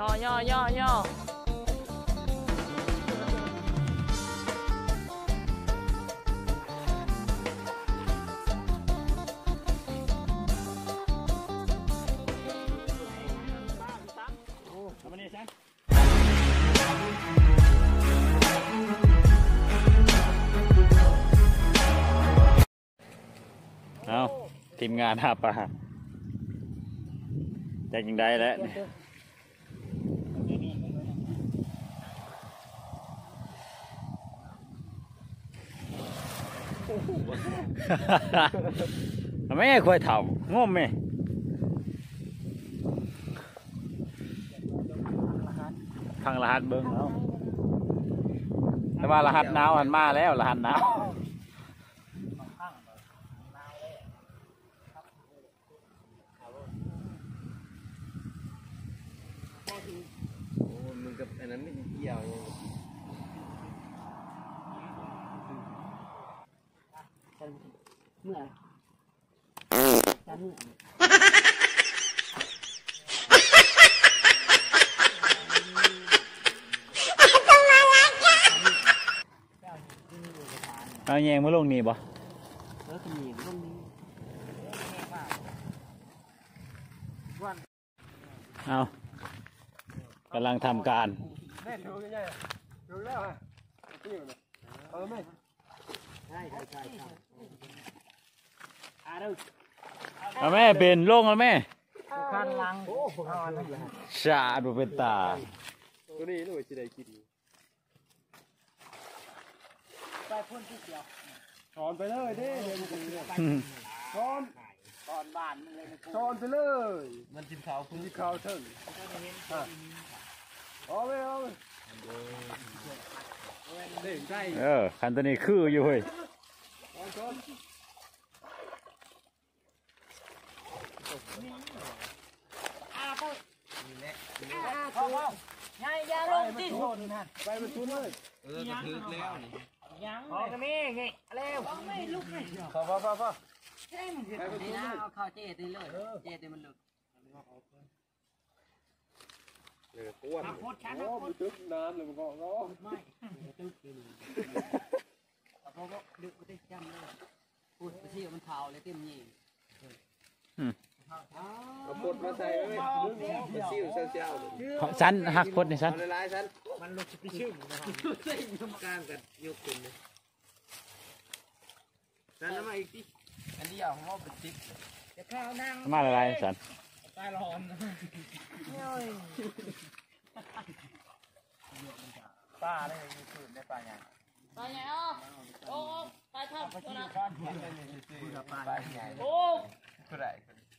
ย่อเอาทีมงานหาปลาแต่ยังได้แล้วไม่ให้ค่อยเถ่างมไหมพังรหัสเบิ้งเอาแต่ว่ารหัสหนาวหันมาแล้วรหัสหนาวมึงกับอันนั้นไม่เกี่ยวเมื่อเอาแยงมาลงนี่บ่เอากำลังทำการเอาแม่เป็นลงเอาแม่คันลังชาดูเป็นตาตัวนี้ด้วยจะได้กินไปพ่นที่เดียวถอนไปเลยดิถอนบ้านมันเลยถอนไปเลยมันกินข้าวคุณกินข้าวเถิงเอาไปเด้งใกล้คันตัวนี้คืออยู่เฮ้ยอย่าลงที่โซนนะไปมันชุนเลยกระทึกแล้วยังเลยนี่ไงเร็วไม่ลุกเลยพอใช่มันคือดีนะเอาข้าวเจ๊ตีเลยเจ๊ตีมันลึกอ้วนโอ้มันตึ๊บน้ำเลยมันบอกร้องไม่ตึ๊บพอดึกได้จำเลยพูดไปที่มันเท้าเลยเต็มยี่เอาปดมาใส่เลยมันซิ่วเจ้าชั้นหักพดในชั้นลายชั้นมันลุกไปชื่อทำการกันยกขึ้นเลยนั่นมาอีกทีอันนี้เอาของเราเป็นติ๊กจะข้าวนั่งมาอะไรชั้นตายร้อนป้าได้มีสูตรในป้าอย่างป้าใหญ่โอ้ป้าทำตัวนั้นป้าใหญ่โอ้ตัวไหน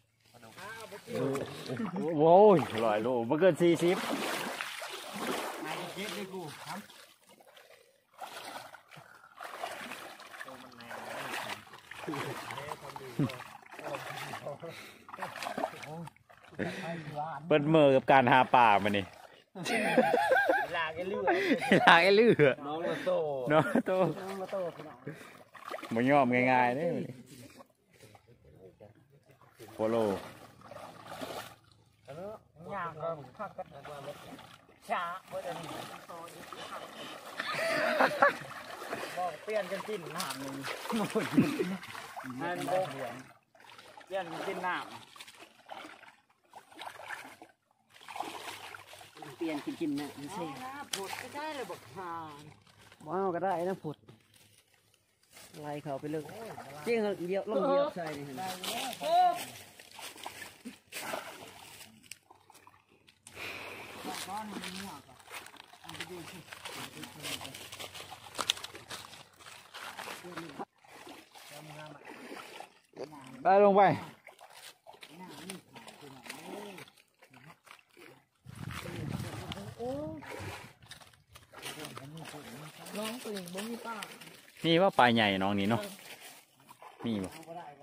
โว้ยลอยโลมันเกิน40 ไอ้เจ็บเลยกูครับเปิดมือกับการหาป่ามานี่ลากไอ้เลื่อน้องมาโตมันยอมง่ายๆนี่โฟโลย่างก็พักกันช้าเพื่อจะบอกเปลี่ยนกันกินน้ำหนึ่งนั่นบอกเปลี่ยนกินน้ำเปลี่ยนกินนะไม่ใช่ผุดก็ได้เลยบอกหานว้าวก็ได้นะผุดไล่เขาไปเลยเจ๊งเดียวลงเดียวใส่นี่ได้ลงไปน้องตัวเองบ่มีป้านี่ว่าปลาใหญ่น้องนี่เนาะนี่บ่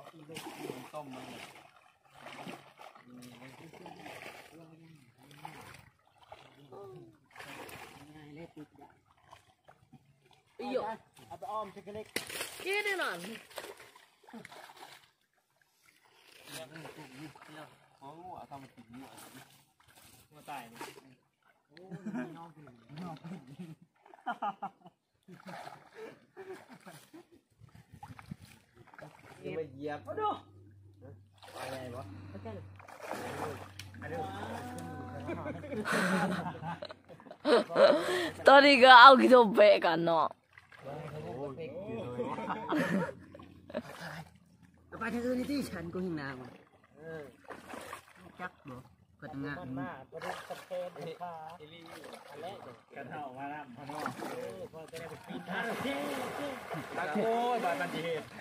อีโยเอาไปอ้อมชิคเล็กกินได้หน่อยเขาว่าทำมันติดหัวตายไม่เหยียบมาดูอะไรวะตอนนี้ก็เอากี่ตัวเบะกันเนาะไปทางอื่นนี่ที่ฉันก็หิ้งน้ำจักบ่ก็ทำงานกันเท่ามาแล้วพ่อน้องโอ้ยบาดมันจีเหตุ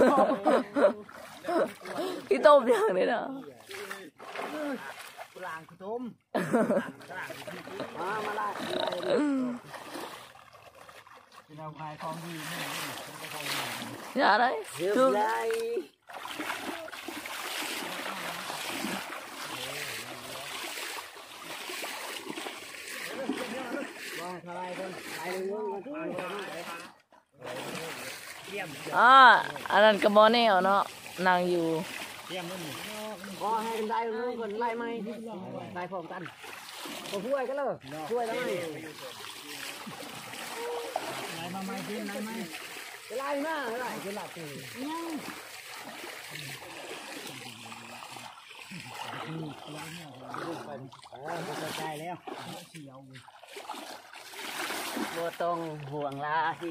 พี่ต้มอย่างนี้นะล้างข้าวต้มมาไล่เราขายของดีอย่าได้เรียบทุกร้อยว่าทลายคนทลายเรื่องที่อันนั้นกระบอกแนวเนาะนั่งอยู่พอให้กันได้เรื่องคนไล่ไหมไล่พร้อมกันผมช่วยกันเลยช่วยได้ไหมไล่มาไหมพี่ไล่ไหมไล่มาไล่จะหลับเลยใจแล้วบ่ต้องห่วงลาสิ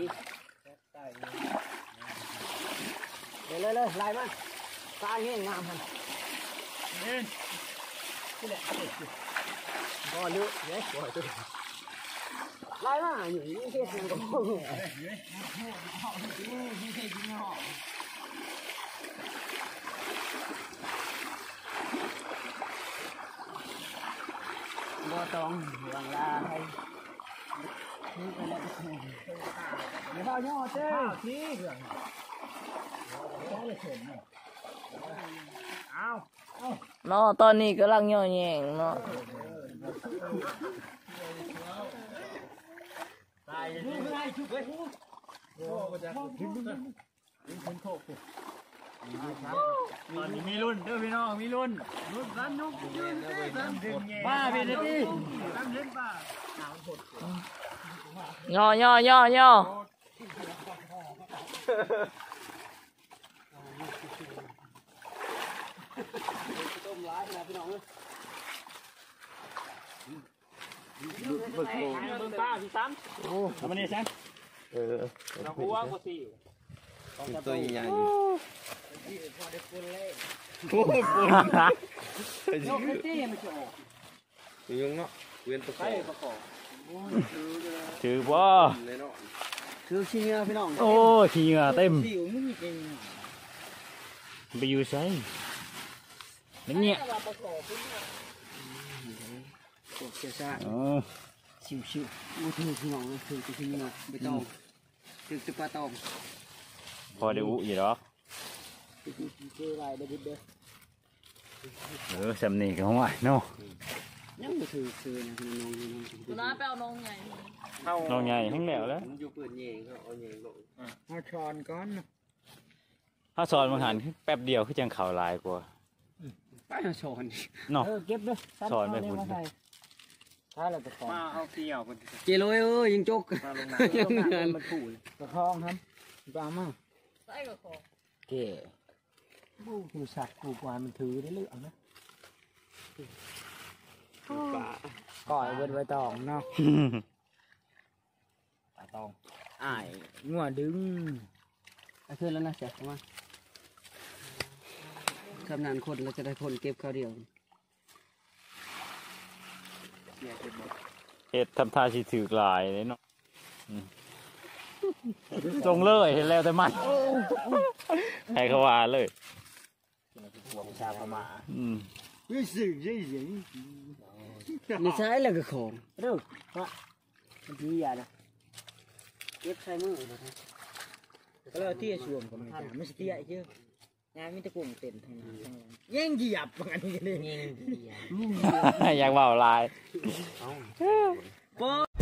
เลยไล่มาตายเงี้ยงามพันก็เลือกเนี่ยไล่มาอยู่นี่เทศกับพวกบ่ต้องห่วงลาให้นี่เป็นอะไรกันเดี๋ยวพ่อย่อเจ้ที่เรื่องเนาะตอนนี้กำลังย่อแยงเนาะตอนนี้มีรุ่นเด้อพี่น้องมีรุ่นบ้าพี่นาทีย่อต้มร้ายนะพี่น้องเบิ่งป้าพี่ซ้ำทำมันนี่ใช่เราหัวกูสิตัวใหญ่โอ้โหโยกให้ตี้มันจะออกยังเนาะเวียนประกอบประกอบถือว่าเลยเนาะคือชิ้นเนื้อพี่น้องโอ้ขี้เหงื่อเต็มผิวมึงเองไปอยู่ใช่นี่เนี่ยโอ้เสียชาอ๋อชิวมูถือพี่น้องถือชิ้นเนื้อไม่ต้องถือจะปลาตองพอได้อุอยู่หรอคือลายเด็ดเด้อสำนีกันว่าเนาะยังไม่ถือนะพี่น้องคุณน้าไปเอานงใหญ่น้องใหญ่ทั้งแล้วแล้วมันอยู่เปิดเย่งเขาเอาเย่งลงมาช้อนก้อนถ้าสอนมาหันแป๊บเดียวคือจังเข่าลายกว่าไปมาช้อนเนาะเก็บด้วยสอนไปพุ่นถ้าเราจะช้อนมาเอาเกี่ยวพุ่นเจโร่ยิงจกมาลงน้ยังเงินมันผูกกระทองครับปลามาใส่กับของเก๋บูคือสัตว์กูกวานมันถือได้เรื่องนะก่อยเบิดไว้ตองเนาะำปลาตองอ้ายงัวดึงเอาขึ้นแล้วนะเสียมาคำนานคนเราจะได้คนเก็บข้าวเดียวเฮ็ดทำท่าสิถือกลายเลยเนาะจงเลยเห็นแล้วแต่มันให้เขาว่าเลยชาพม่าไม่สื่อยังไม่ใช่แล้วก็ของเรื่องว่ามันดีอย่านะเก็บใส่มือนะก็เลยที่ช่วงกับมันไม่ใช่ที่ใหญ่เชื่องานมิตรกลุ่มเต็มทางนั้นแย่งเหยียบว่างั้นนี่เลยแย่งเหยียบอยากเบาลายป